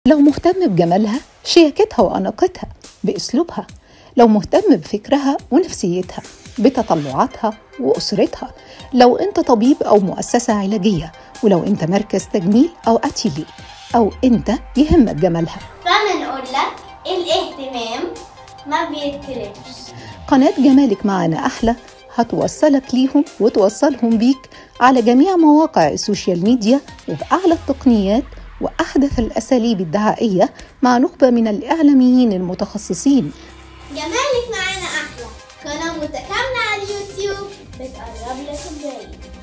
لو مهتم بجمالها، شياكتها وأناقتها، بأسلوبها. لو مهتم بفكرها ونفسيتها، بتطلعاتها وأسرتها. لو أنت طبيب أو مؤسسة علاجية، ولو أنت مركز تجميل أو أتيلي، أو أنت يهمك جمالها. فبنقول لك الاهتمام ما بيتكلفش. قناة جمالك معانا أحلى هتوصلك ليهم وتوصلهم بيك على جميع مواقع السوشيال ميديا وبأعلى التقنيات وأحدث الأساليب الدعائية مع نخبة من الإعلاميين المتخصصين. جمالك معانا أحلى، قناة متكاملة على اليوتيوب بتقرب لك البعيد.